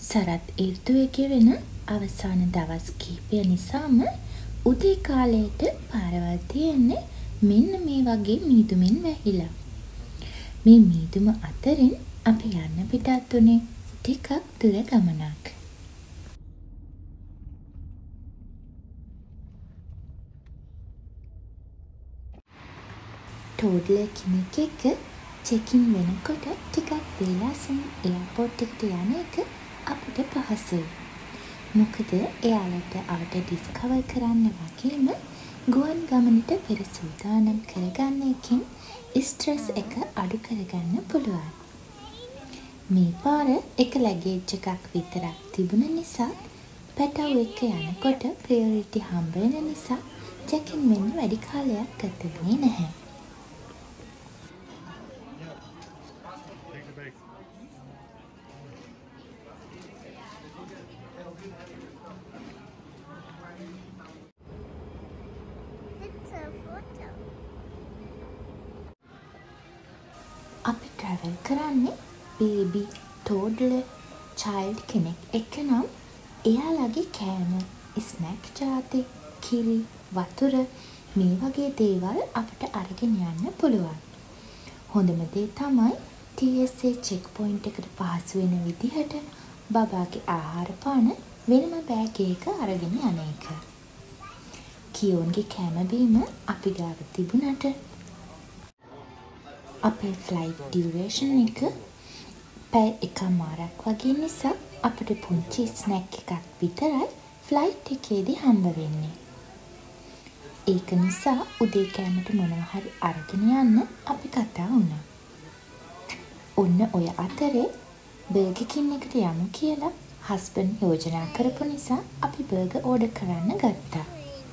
සරත් ඍතුවේ ගෙවෙන අවසාන දවස් කිහිපය නිසාම උදේ කාලයට පාරවල් තියෙන්නේ මෙන්න මේ වගේ මීදුමින් වැහිලා. මේ මීදුම අතරින් අපි යන්න පිටත් උනේ ටිකක් දුර ගමනක්. ටෝඩ්ලර් කෙනෙක් එක්ක චෙකින් වෙනකොට ටිකක් වේලාසෙන් එයාපෝට් එකට යන එක අපිට පහසුයි. මොකද එයාලට අවට ඩිස්කවර් කරන්න වගේම ගුවන් ගමනට පෙර සූදානම් කරගන්න එකෙන් ස්ට්‍රෙස් එක අඩු කරගන්න පුළුවන්. මේ පාර එක ලැගේජ් එකක් විතරක් තිබුණ නිසා පැටව් එක්ක යනකොට ප්‍රයොරිටි හම්බ වෙන නිසා චෙකින් වෙන්න වැඩි කාලයක් ගත වෙන්නේ නැහැ. අපි travel කරන්නේ baby, toddler, child කෙනෙක් එක්ක නම් එයාලගේ කෑම, ස්නැක් ජාති, කිරි, වතුර මේ වගේ දේවල් අපිට අරගෙන යන්න පුළුවන්. හොඳම දේ තමයි TSA check point එකට පහසු වෙන විදිහට බබාගේ ආහාර පාන වෙනම බෑග් එකක අරගෙන යන එක. කියෝන්ගේ කෑම බීම අපි ගාව තිබුණට අපේ ෆ්ලයිට් ඩියුරේෂන් එක පැය එකමාරක් වගේ නිසා අපිට පුංචි ස්නැක් එකක් විතරයි ෆ්ලයිට් එකේදී හම්බ වෙන්නේ. ඒක නිසා උදේ කෑමට මොනවා හරි අරගෙන යන්න අපි කතා වුණා. ඔන්න ඔය අතරේ බර්ගර් කින් එකට යමු කියලා හස්බන්ඩ් යෝජනා කරපු නිසා අපි බර්ගර් ඕඩර් කරන්න ගත්තා.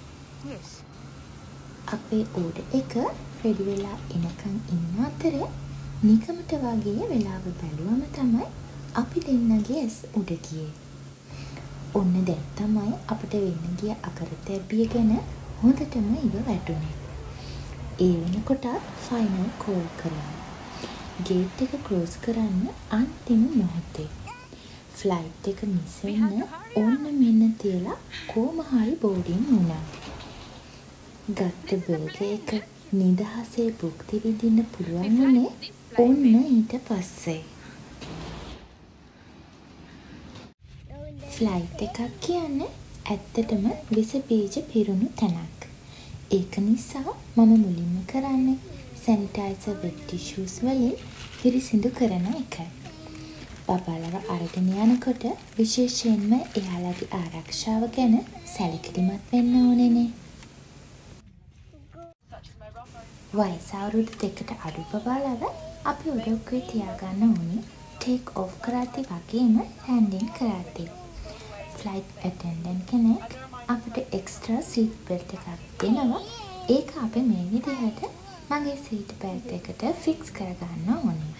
අපේ ඕඩර් එක රෙඩි වෙලා එනකන් ඉන්න අතරේ නිකමට වගේ වෙලාව බැලුවම තමයි අපි දෙන්නගේ ඇස් උඩ ගියේ. ඔන්න දැන් තමයි අපිට වෙන්න ගිය අකරත ඇබ්බිය ගැන හොඳටම ඉව වැටුනේ. ඒ වෙනකොට ෆයිනල් කෝල් කරා. ගේට් එක ක්ලෝස් කරන්න අන්තිම මොහොතේ. ෆ්ලයිට් එක මිස් වෙන්න ඕන්න මෙන්න තියලා කොහොම හරි බෝඩින් වුණා. ගත්ත බර්ගර් එක නිදහසේ භුක්ති විඳින්න පුළුවන් වුණේ ඔන්න ඊට පස්සේ. ෆ්ලයිට් එකක් කියන්නේ ඇත්තටම විස බීජ පිරුණු තැනක්. ඒක නිසා මම මුලින්ම කරන්නේ සැනිටයිසර් වෙට් ටිෂුස් වලින් පිරිසිදු කරන එක. බබාලව අරගෙන යනකොට විශේෂයෙන්ම එයාලගේ ආරක්ෂාව ගැන සැලකිලිමත් වෙන්න ඕනේනේ. වයස අවුරුදු 2කට අඩු බබාලව අපි ඔඩොක්කුවේ තියාගන්න ඕනේ ටේක් ඔෆ් කරද්දී වගේම හැන්ඩින් කරද්දී. ෆ්ලයිට් ඇටෙන්ඩන්ට් කෙනෙක් අපිට එක්ස්ට්‍රා සීට් බෙල්ට් එකක් දෙනවා. ඒක අපි මේ විදිහට මගේ සීට් බෙල්ට් එකට ෆික්ස් කරගන්න ඕනේ.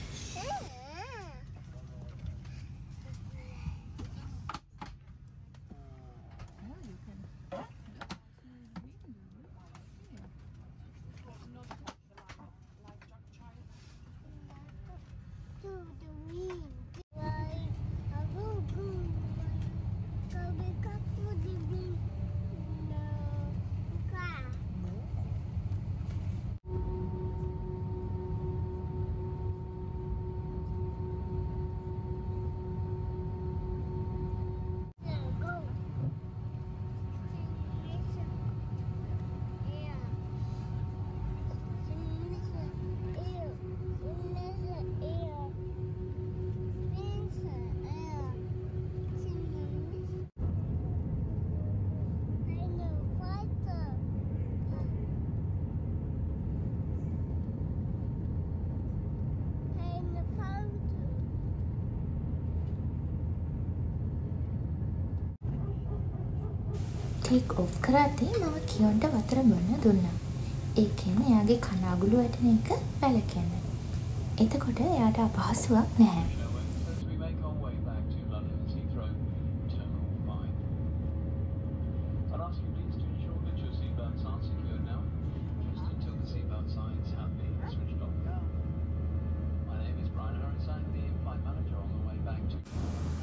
ටේක් ඔෆ් කරද්දී මම කියොන්ට වතුර බොන්න දුන්නා. ඒකෙන් එයාගේ කන අගුළු වැටෙන එක වැළකෙන්න. එතකොට එයාට අපහසුයක් නැහැ.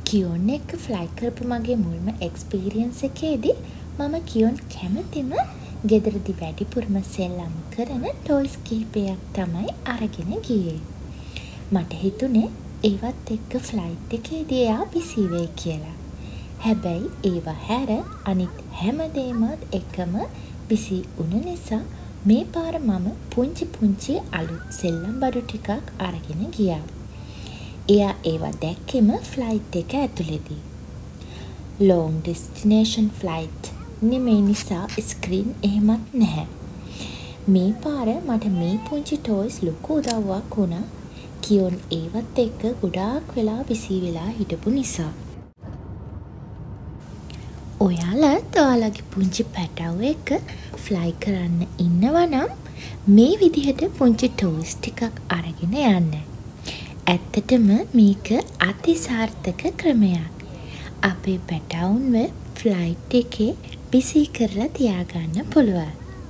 කියොන් එක්ක ෆ්ලයි කරපු මගේ මුල්ම එක්ස්පීරියන්ස් එකේදී මම කියොන් කැමතිම ගෙදරදි වැඩිපුරම සෙල්ලම් කරන ටොයිස් කිහිපයක් තමයි අරගෙන ගියේ. මට හිතුනේ ඒවත් එක්ක ෆ්ලයිට් එකේදී එයා බිසි වෙයි කියලා. හැබැයි ඒවා හැර අනිත් හැමදේමත් එකම බිසි වුණ නිසා මේ පාර මම පුංචි අලුත් සෙල්ලම් බඩු ටිකක් අරගෙන ගියා. එයා ඒවා දැක්කෙම ෆ්ලයිට් එක ඇතුලේදී. long destination flight නෙමෙයි නිසා ස්ක්‍රීන් එහෙමත් නැහැ. මේ පාර මට මේ පුංචි ටොයිස් ලොකු උදව්වක් වුණා. කියොන් ඒවත් එක්ක ගොඩාක් වෙලා බිසි වෙලා හිටපු නිසා. ඔයාලත් ඔයාලගේ පුංචි පැටව් එක්ක ෆ්ලයි කරන්න ඉන්නවා නම් මේ විදිහට පුංචි ටොයිස් ටිකක් අරගෙන යන්න. ඇත්තටම මේක අතිසාර්ථක ක්‍රමයක්. අපේ පැටවුන්ව ෆ්ලයිට් එකේ බිසි කරලා තියාගන්න පුළුවන්.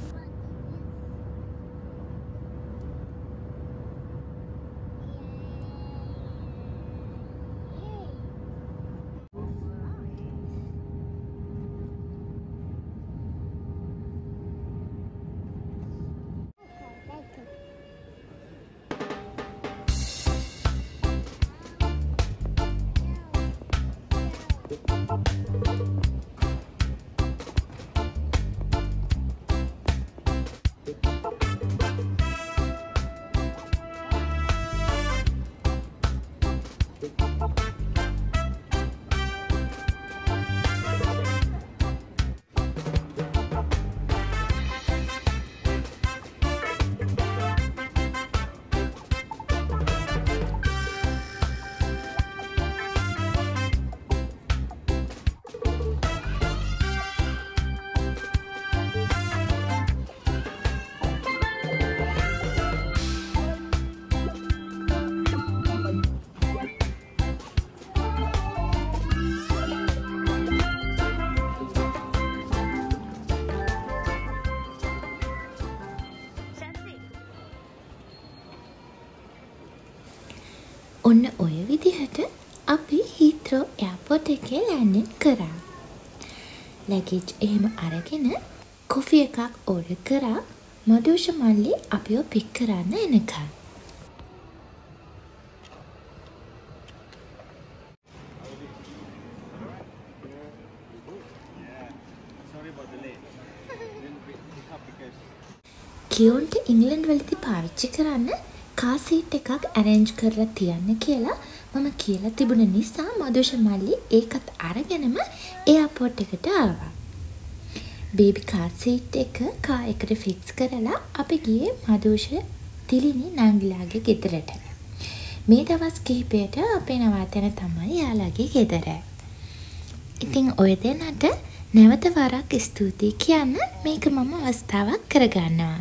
ඔන්න ඔය විදිහට අපි හීත්‍රෝ එයාපෝට් එකේ ලෑන්ඩින් කරා. ලැගේජ් එහෙම අරගෙන කොෆි එකක් ඕඩර් කරා මදුෂ මල්ලි අපිව පික් කරන්න එනකන්. කියොන්ට ඉංග්ලන්ඩ් වලදී පාවිච්චි කරන්න කාර් සීට් එකක් ඇරේන්ජ් කරලා තියන්න කියලා මම කියලා තිබුණ නිසා මදුෂ මල්ලි ඒකත් අරගෙනම එයාපෝට් එකට ආවා. බේබි කාර් සීට් එක කාර් එකට ෆික්ස් කරලා අපි ගියේ මදුෂ තිලිනි නංගිලාගේ ගෙදරට. මේ දවස් කිහිපයට අපේ නවාතැන තමයි යාළගේ ගෙදර. ඉතින් ඔය දෙන්නට නැවත වරක් ස්තුතියි කියන්න මේක මම අවස්ථාවක් කරගන්නවා.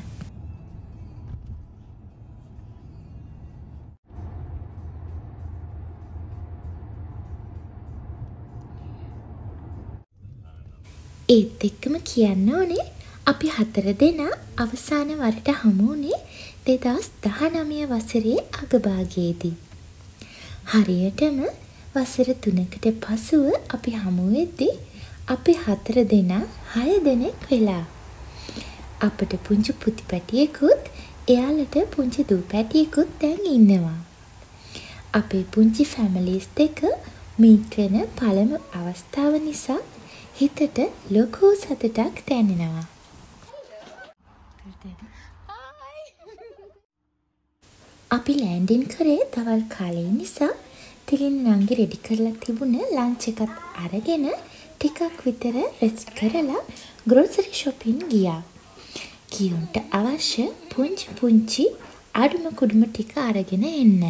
ඒත් එක්කම කියන්න ඕනේ අපි 4 දෙනා අවසාන වරට හමු වුණේ 2019 වසරේ අගභාගයේදී. හරියටම වසර 3කට පසුව අපි හමු වෙද්දී අපි 4 දෙනා 6 දෙනෙක් වෙලා. අපිට පුංචි පුති පැටියෙකුත් එයාලට පුංචි දූ පැටියෙකුත් දැන් ඉන්නවා. අපේ පුංචි ෆැමිලිස් දෙක මීට් වෙන පළමු අවස්ථාව නිසා හිතට ලොකු සතුටක් දැනෙනවා. අපි ලෑන්ඩින් කරේ දවල් කාලේ නිසා තිලින් නංගි රෙඩි කරලා තිබුණ ලන්ච් එකත් අරගෙන ටිකක් විතර රෙස්ට් කරලා ග්‍රෝසරි shopping ගියා. කියොන්ට අවශ්‍ය පුංචි අඩුම කුඩුම ටික අරගෙන එන්න.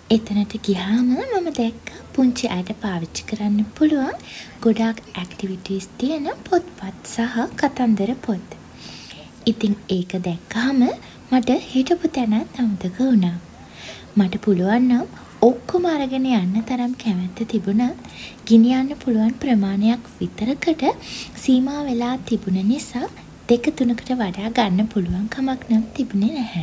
එතනට ගියාම මම දැක්කා පුංචි අයට පාවිච්චි කරන්න පුළුවන් ගොඩාක් ඇක්ටිවිටීස් තියෙන පොත්පත් සහ කතන්දර පොත්. ඉතින් ඒක දැක්කාම මට හිටපු තැනත් අමතක වුණා. මට පුළුවන් නම් ඔක්කොම අරගෙන යන්න තරම් කැමැත්ත තිබුණත් ගෙනියන්න පුළුවන් ප්‍රමාණයක් විතරකට සීමා වෙලා තිබුණ නිසා 2-3කට වඩා ගන්න පුළුවන් කමක් නම් තිබුණේ නැහැ.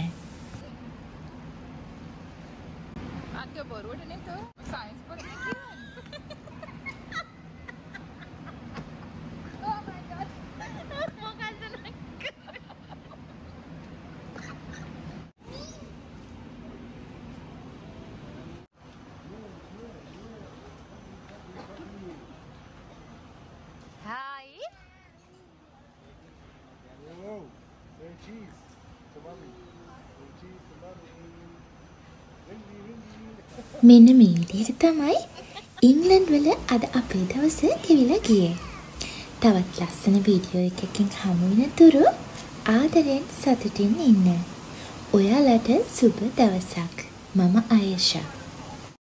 මෙන්න මේ විදිහට තමයි ඉංග්ලන්ඩ් වල අද අපේ දවස ගෙවිලා ගියේ. තවත් ලස්සන වීඩියෝ එකකින් හමු වෙන තුරු ආදරෙන් සතුටින් ඉන්න. ඔයාලට සුබ දවසක්. මම ආයෂා.